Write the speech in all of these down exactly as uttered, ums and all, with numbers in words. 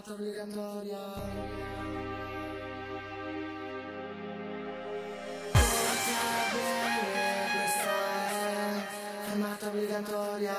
Fermata obbligatoria. Porti a bere, questa è fermata obbligatoria.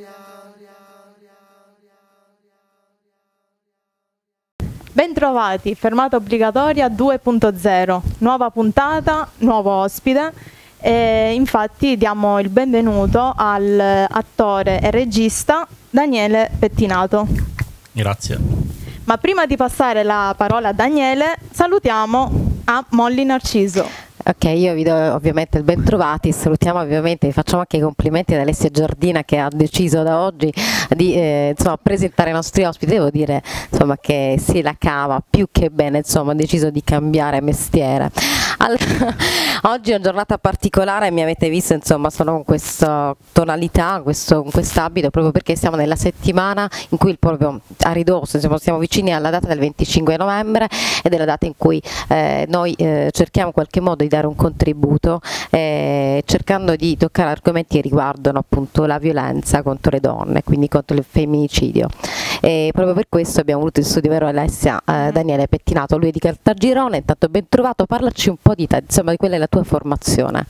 Bentrovati, fermata obbligatoria due punto zero, nuova puntata, nuovo ospite. E infatti diamo il benvenuto all'attore e regista Daniele Pettinato. Grazie. Ma prima di passare la parola a Daniele, salutiamo a Molly Narciso. Ok, io vi do ovviamente il ben trovati, salutiamo ovviamente, vi facciamo anche i complimenti ad Alessia Giardina che ha deciso da oggi di eh, insomma, presentare i nostri ospiti. Devo dire insomma, che si la cava più che bene, insomma, ha deciso di cambiare mestiere. Allora, oggi è una giornata particolare, mi avete visto, insomma, sono con questa tonalità, questo, con quest'abito, proprio perché siamo nella settimana in cui il proprio a ridosso, insomma, siamo vicini alla data del venticinque novembre ed è la data in cui eh, noi eh, cerchiamo in qualche modo di dare un contributo eh, cercando di toccare argomenti che riguardano appunto la violenza contro le donne, quindi contro il femminicidio. E proprio per questo abbiamo voluto in studio vero Alessia eh, Daniele Pettinato, lui è di Caltagirone. Intanto ben trovato, parlaci un po' di te, insomma, di quella è la tua formazione.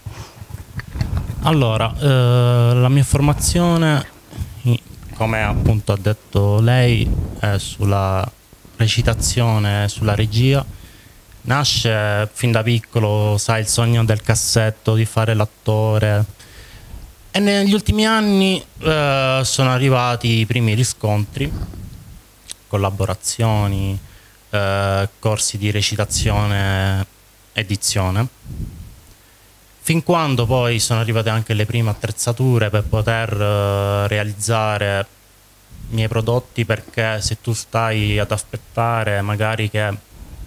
Allora, eh, la mia formazione, come appunto ha detto lei, è sulla recitazione, sulla regia. Nasce fin da piccolo, sai, il sogno del cassetto, di fare l'attore, e negli ultimi anni eh, sono arrivati i primi riscontri, collaborazioni, eh, corsi di recitazione, edizione, fin quando poi sono arrivate anche le prime attrezzature per poter eh, realizzare i miei prodotti, perché se tu stai ad aspettare magari che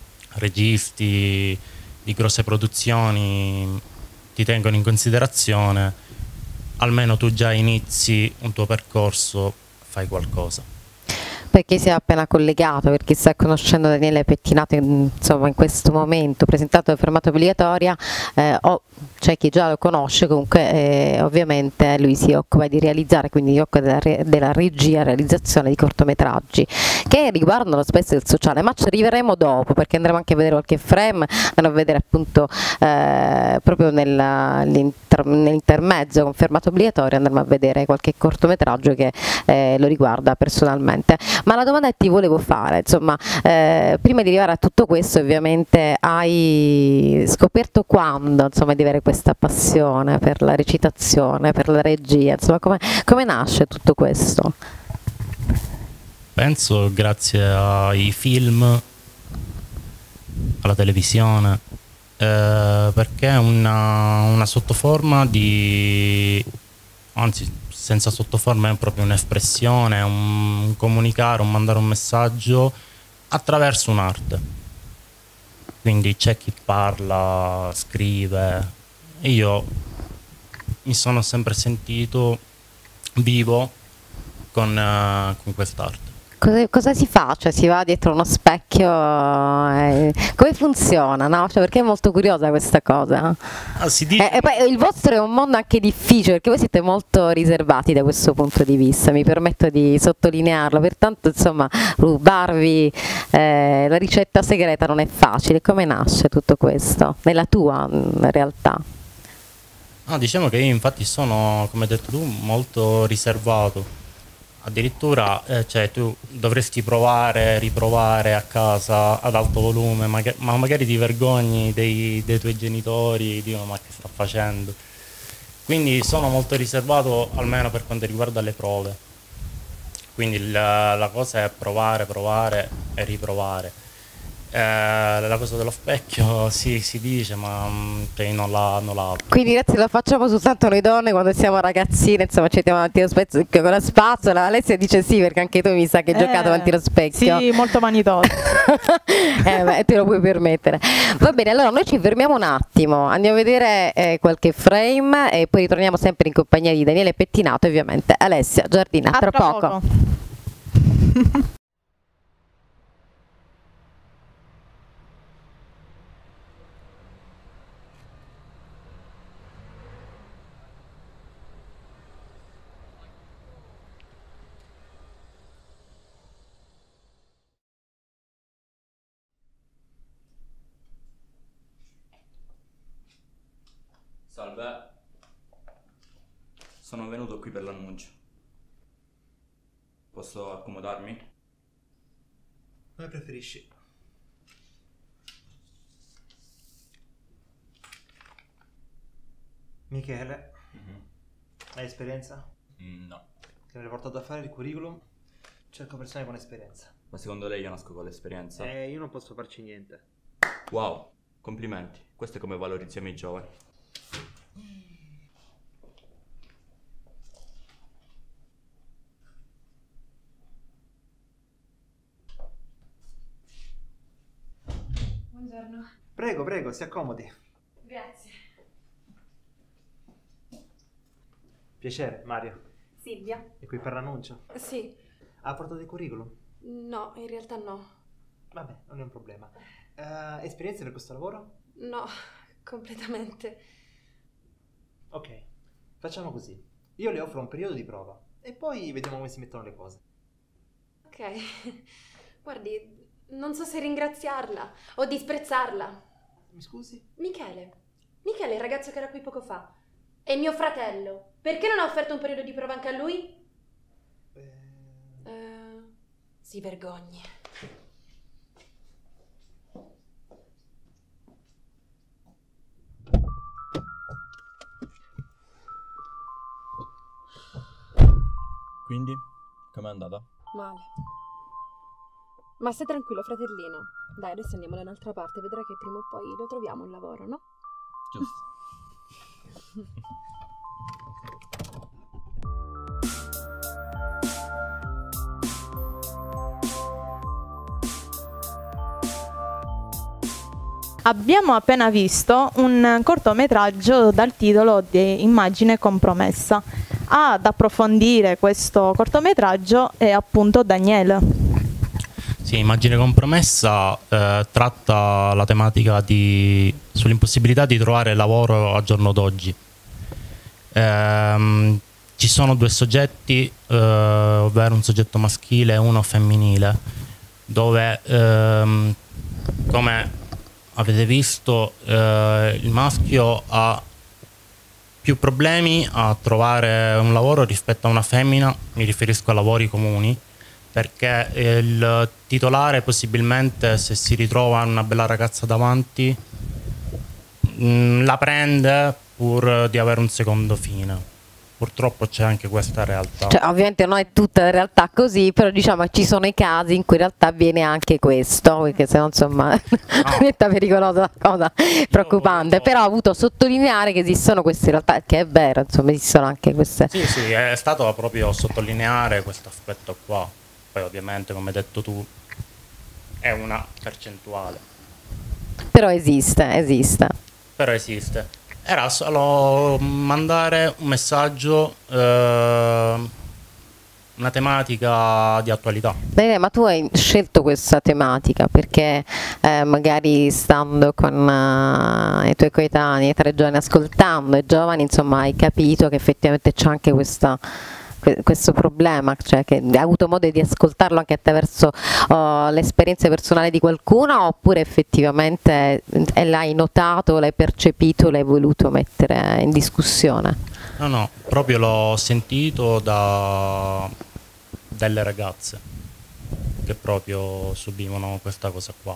registi di grosse produzioni ti tengono in considerazione, almeno tu già inizi un tuo percorso, fai qualcosa. Per chi si è appena collegato, per chi sta conoscendo Daniele Pettinato insomma, in questo momento, presentato la fermata obbligatoria, eh, o c'è chi già lo conosce, comunque eh, ovviamente lui si occupa di realizzare, quindi si occupa della, re, della regia e realizzazione di cortometraggi che riguardano spesso il sociale, ma ci arriveremo dopo perché andremo anche a vedere qualche frame, andremo a vedere appunto eh, proprio nell'intermezzo con fermata obbligatoria, andremo a vedere qualche cortometraggio che eh, lo riguarda personalmente. Ma la domanda che ti volevo fare, insomma, eh, prima di arrivare a tutto questo ovviamente hai scoperto quando, insomma, di avere questa passione per la recitazione, per la regia, insomma, come, come nasce tutto questo? Penso grazie ai film, alla televisione, eh, perché è una, una sottoforma di, anzi senza sottoforma è proprio un'espressione, un, un comunicare, un mandare un messaggio attraverso un'arte. Quindi c'è chi parla, scrive, e io mi sono sempre sentito vivo con, uh, con quest'arte. Cosa, cosa si fa? Cioè si va dietro uno specchio? Eh, come funziona? No? Cioè, perché è molto curiosa questa cosa. Ah, si dice... eh, e poi il vostro è un mondo anche difficile perché voi siete molto riservati da questo punto di vista, mi permetto di sottolinearlo, pertanto insomma rubarvi eh, la ricetta segreta non è facile. Come nasce tutto questo? Nella tua in realtà? Ah, diciamo che io infatti sono, come hai detto tu, molto riservato. Addirittura eh, cioè, tu dovresti provare, riprovare a casa ad alto volume, ma, ma magari ti vergogni dei, dei tuoi genitori, dicono ma che sta facendo? Quindi sono molto riservato almeno per quanto riguarda le prove. Quindi la, la cosa è provare, provare e riprovare. Eh, la cosa dello specchio sì, si dice, ma cioè, non la, non la... Quindi ragazzi lo facciamo soltanto noi donne quando siamo ragazzine, insomma ci mettiamo davanti allo specchio con la spazzola. Alessia dice sì perché anche tu mi sa che hai eh, giocato davanti allo specchio. Sì, molto vanitoso. eh, beh, te lo puoi permettere. Va bene, allora noi ci fermiamo un attimo, andiamo a vedere eh, qualche frame e poi ritorniamo sempre in compagnia di Daniele Pettinato e ovviamente Alessia Giardina. A tra, tra poco, poco. Sono venuto qui per l'annuncio. Posso accomodarmi? Come preferisci. Michele, Mhm. hai esperienza? Mm, no. Ti avrei portato a fare il curriculum. Cerco persone con esperienza. Ma secondo lei io nasco con l'esperienza? E io non posso farci niente. Wow, complimenti. Questo è come valorizziamo i giovani. Buongiorno. Prego, prego, si accomodi. Grazie. Piacere, Mario. Silvia? È qui per l'annuncio? Sì. Ha portato il curriculum? No, in realtà no. Vabbè, non è un problema. Eh, esperienza per questo lavoro? No, completamente. Ok, facciamo così. Io le offro un periodo di prova e poi vediamo come si mettono le cose. Ok. Guardi, non so se ringraziarla o disprezzarla. Mi scusi? Michele. Michele, il ragazzo che era qui poco fa. È mio fratello. Perché non ha offerto un periodo di prova anche a lui? Eh... Eh, si vergogni. Quindi, com'è andata? Male. Ma stai tranquillo, fratellino. Dai, adesso andiamo da un'altra parte. Vedrai che prima o poi lo troviamo un lavoro, no? Giusto. Abbiamo appena visto un cortometraggio dal titolo di Immagine compromessa. Ad approfondire questo cortometraggio è appunto Daniele. Sì, Immagine compromessa eh, tratta la tematica di, sull'impossibilità di trovare lavoro al giorno d'oggi. Ehm, ci sono due soggetti, eh, ovvero un soggetto maschile e uno femminile, dove ehm, come avete visto eh, il maschio ha più problemi a trovare un lavoro rispetto a una femmina, mi riferisco a lavori comuni, perché il titolare possibilmente, se si ritrova una bella ragazza davanti, mh, la prende pur di avere un secondo fine. Purtroppo c'è anche questa realtà. Cioè, ovviamente non è tutta la realtà così, però diciamo ci sono i casi in cui in realtà avviene anche questo, perché se no insomma diventa pericolosa la cosa, preoccupante. volevo... Però ho avuto a sottolineare che esistono queste realtà, che è vero, insomma esistono anche queste. Sì, sì, è stato proprio sottolineare questo aspetto qua. Poi ovviamente, come hai detto tu, è una percentuale. Però esiste, esiste. Però esiste. Era solo mandare un messaggio, eh, una tematica di attualità. Bene, ma tu hai scelto questa tematica perché eh, magari stando con uh, i tuoi coetanei, i tre giovani, ascoltando i giovani, insomma hai capito che effettivamente c'è anche questa questo problema, cioè che hai avuto modo di ascoltarlo anche attraverso uh, l'esperienza personale di qualcuno, oppure effettivamente eh, l'hai notato, l'hai percepito, l'hai voluto mettere in discussione? No, no, proprio l'ho sentito da delle ragazze che proprio subivano questa cosa qua.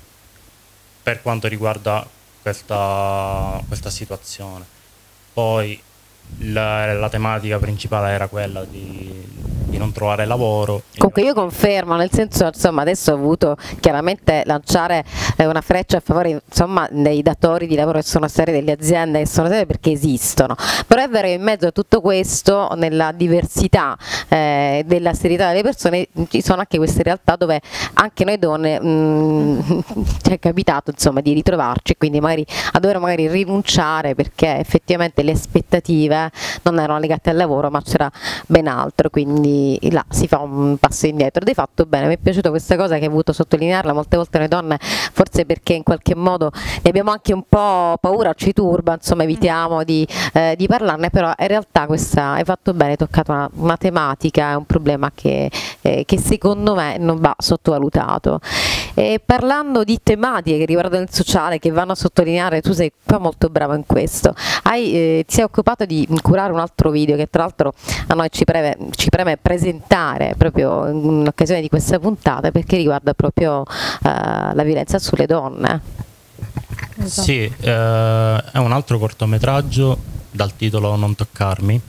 Per quanto riguarda questa, questa situazione. Poi La, la tematica principale era quella di, di non trovare lavoro. Comunque io confermo, nel senso, insomma, adesso ho voluto chiaramente lanciare eh, una freccia a favore, insomma, dei datori di lavoro che sono serie, delle aziende che sono serie, perché esistono. Però è vero che in mezzo a tutto questo, nella diversità eh, della serietà delle persone, ci sono anche queste realtà dove anche noi donne mh, ci è capitato, insomma, di ritrovarci, quindi magari a dover magari rinunciare perché effettivamente le aspettative non erano legate al lavoro, ma c'era ben altro, quindi quindi là si fa un passo indietro ed hai fatto bene. Mi è piaciuta questa cosa che hai voluto sottolinearla. Molte volte noi donne, forse perché in qualche modo ne abbiamo anche un po' paura, ci turba, insomma evitiamo di, eh, di parlarne, però in realtà questa hai fatto bene, hai toccato una, una tematica, è un problema che, eh, che secondo me non va sottovalutato. E parlando di tematiche che riguardano il sociale, che vanno a sottolineare, tu sei qua molto bravo in questo, hai, eh, ti sei occupato di curare un altro video che tra l'altro a noi ci preme, ci preme presentare proprio in occasione di questa puntata, perché riguarda proprio eh, la violenza sulle donne. Esatto. Sì, eh, è un altro cortometraggio dal titolo Non toccarmi.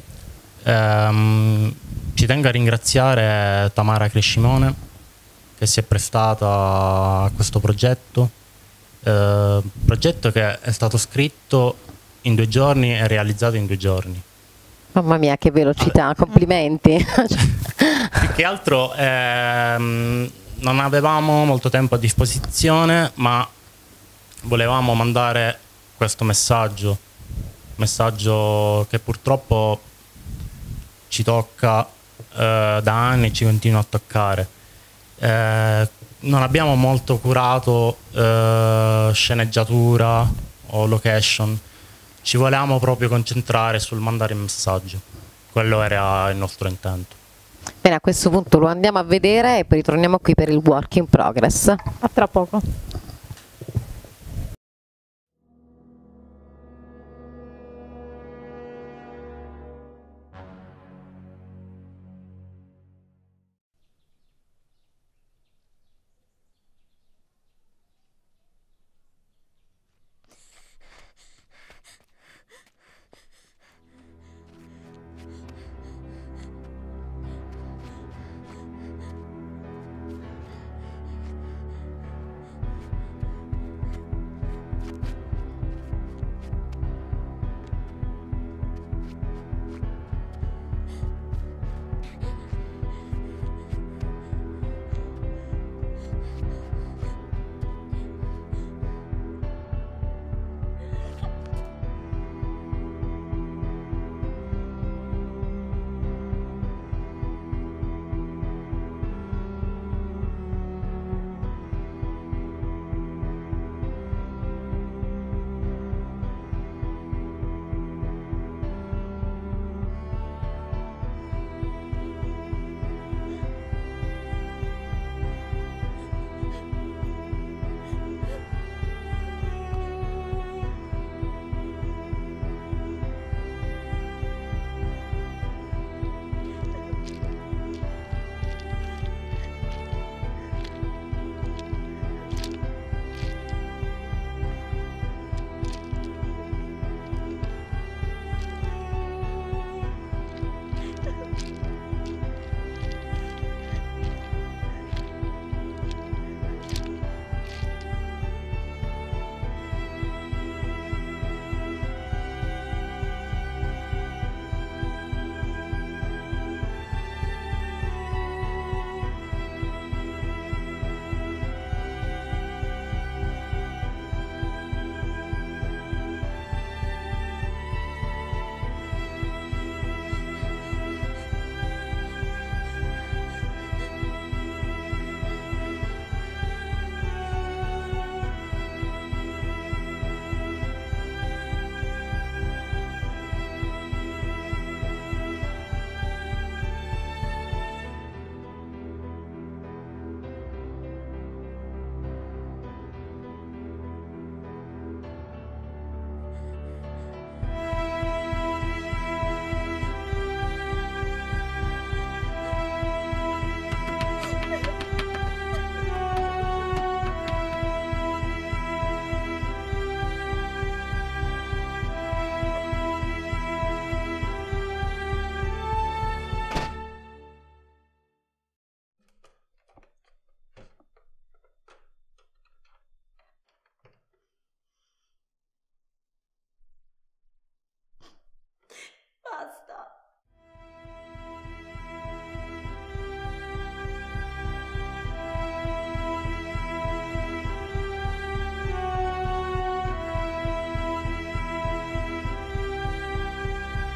Ehm, ci tengo a ringraziare Tamara Crescimone che si è prestata a questo progetto, eh, progetto che è stato scritto in due giorni e realizzato in due giorni. Mamma mia, che velocità, complimenti. Più che altro ehm, non avevamo molto tempo a disposizione, ma volevamo mandare questo messaggio, messaggio che purtroppo ci tocca eh, da anni e ci continua a toccare. Eh, non abbiamo molto curato eh, sceneggiatura o location, ci volevamo proprio concentrare sul mandare il messaggio, quello era il nostro intento. Bene, a questo punto lo andiamo a vedere e poi ritorniamo qui per il work in progress. A tra poco.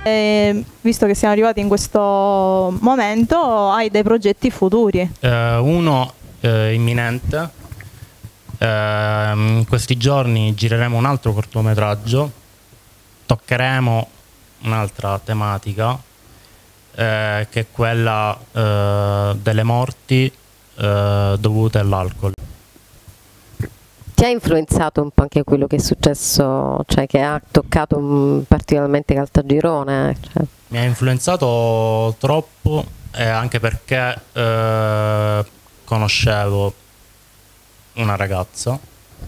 E, visto che siamo arrivati in questo momento, hai dei progetti futuri? Eh, uno eh, imminente. Eh, in questi giorni gireremo un altro cortometraggio, toccheremo un'altra tematica eh, che è quella eh, delle morti eh, dovute all'alcol. Ti ha influenzato un po' anche quello che è successo, cioè che ha toccato um, particolarmente Caltagirone? Cioè. Mi ha influenzato troppo, eh, anche perché eh, conoscevo una ragazza,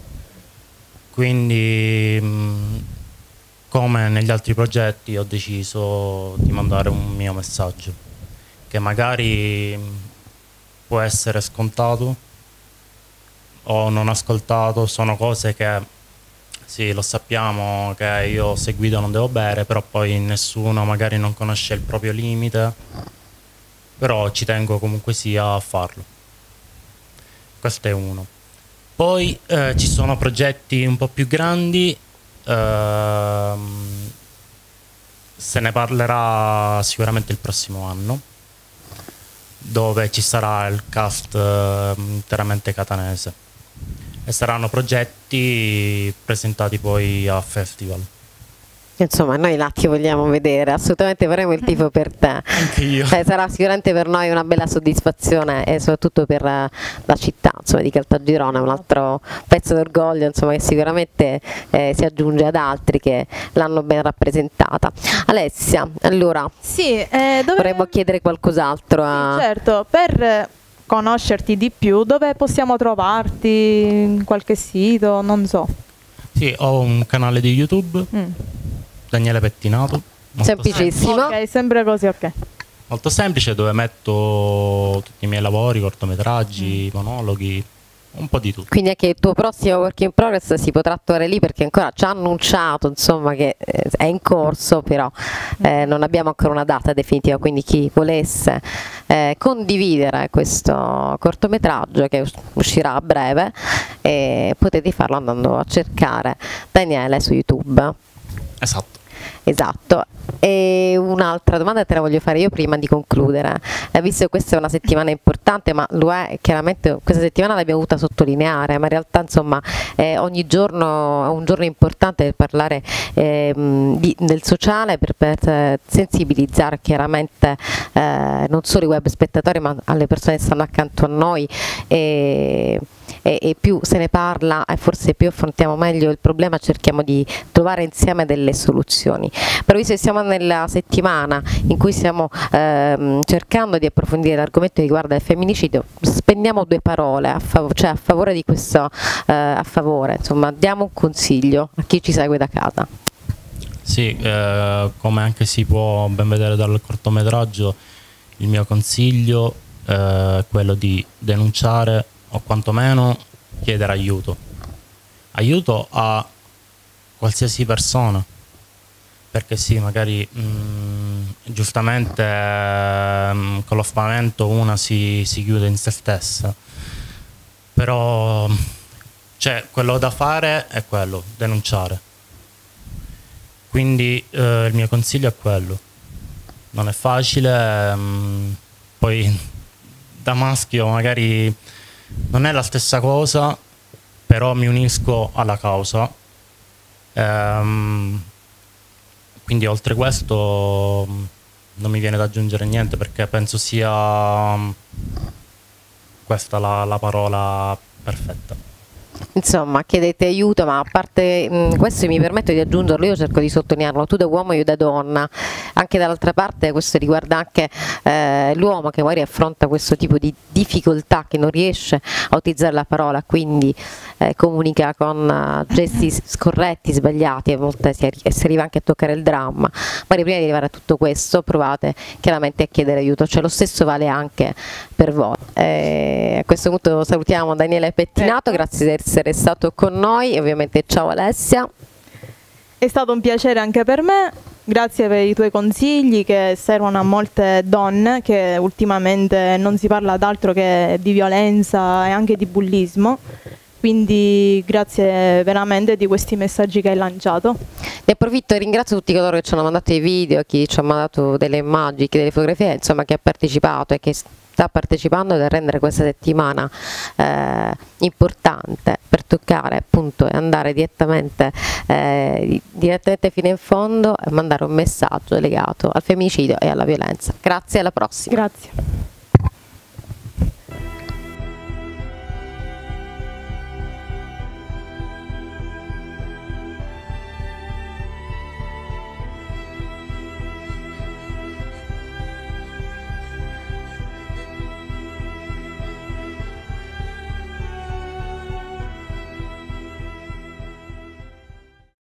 quindi mh, come negli altri progetti ho deciso di mandare un mio messaggio che magari mh, può essere scontato o non ascoltato. Sono cose che sì, lo sappiamo che io ho seguito, non devo bere, però poi nessuno magari non conosce il proprio limite, però ci tengo comunque sia a farlo. Questo è uno. Poi eh, ci sono progetti un po' più grandi, ehm, se ne parlerà sicuramente il prossimo anno, dove ci sarà il cast eh, interamente catanese e saranno progetti presentati poi a festival. Insomma, noi là ti vogliamo vedere, assolutamente faremo il tifo per te. Anche io. Eh, sarà sicuramente per noi una bella soddisfazione e soprattutto per uh, la città, insomma, di Caltagirone, un altro pezzo d'orgoglio, insomma, che sicuramente eh, si aggiunge ad altri che l'hanno ben rappresentata. Alessia, allora, Sì, eh, dove... vorremmo chiedere qualcos'altro a... Sì, certo, per conoscerti di più, dove possiamo trovarti? In qualche sito? Non so. Sì, ho un canale di YouTube, Mm. Daniele Pettinato. Molto Semplicissimo. Ok, sempre così, ok. Molto semplice, dove metto tutti i miei lavori, cortometraggi, monologhi, un po' di tutto. Quindi anche il tuo prossimo work in progress si potrà trovare lì, perché ancora ci ha annunciato, insomma, che eh, è in corso, però eh, non abbiamo ancora una data definitiva, quindi chi volesse eh, condividere questo cortometraggio che us- uscirà a breve, eh, potete farlo andando a cercare Daniele su YouTube. Esatto. Esatto. E un'altra domanda te la voglio fare io prima di concludere, eh, visto che questa è una settimana importante, ma lo è chiaramente, questa settimana l'abbiamo voluta sottolineare, ma in realtà insomma eh, ogni giorno è un giorno importante per parlare eh, di, del sociale, per, per sensibilizzare chiaramente eh, non solo i web spettatori ma alle persone che stanno accanto a noi, e, e, e più se ne parla e forse più affrontiamo meglio il problema, cerchiamo di trovare insieme delle soluzioni. Però visto che siamo nella settimana in cui stiamo ehm, cercando di approfondire l'argomento che riguarda il femminicidio, spendiamo due parole a, fav- cioè a favore di questo, eh, a favore, insomma, diamo un consiglio a chi ci segue da casa. Sì, eh, come anche si può ben vedere dal cortometraggio, il mio consiglio eh, è quello di denunciare o quantomeno chiedere aiuto. Aiuto a qualsiasi persona. Perché sì, magari mh, giustamente mh, con lo spavento una si, si chiude in se stessa, però cioè, quello da fare è quello, denunciare. Quindi eh, il mio consiglio è quello. Non è facile, mh, poi da maschio magari non è la stessa cosa, però mi unisco alla causa. Ehm, Quindi oltre questo non mi viene da aggiungere niente, perché penso sia questa la, la parola perfetta. Insomma, chiedete aiuto, ma a parte mh, questo mi permetto di aggiungerlo, io cerco di sottolinearlo, tu da uomo, io da donna, anche dall'altra parte questo riguarda anche eh, l'uomo che magari affronta questo tipo di difficoltà, che non riesce a utilizzare la parola, quindi eh, comunica con uh, gesti scorretti, sbagliati, a volte si, arri- si arriva anche a toccare il dramma, ma prima di arrivare a tutto questo provate chiaramente a chiedere aiuto, cioè lo stesso vale anche per voi. Eh, a questo punto salutiamo Daniele Pettinato, grazie di essere stato con noi e ovviamente ciao Alessia. È stato un piacere anche per me, grazie per i tuoi consigli che servono a molte donne, che ultimamente non si parla d'altro che di violenza e anche di bullismo, quindi grazie veramente di questi messaggi che hai lanciato. Ne approfitto e ringrazio tutti coloro che ci hanno mandato i video, chi ci ha mandato delle immagini, chi delle fotografie, insomma, chi ha partecipato e che sta partecipando per rendere questa settimana eh, importante per toccare appunto e andare direttamente, eh, direttamente fino in fondo e mandare un messaggio legato al femminicidio e alla violenza. Grazie, alla prossima. Grazie.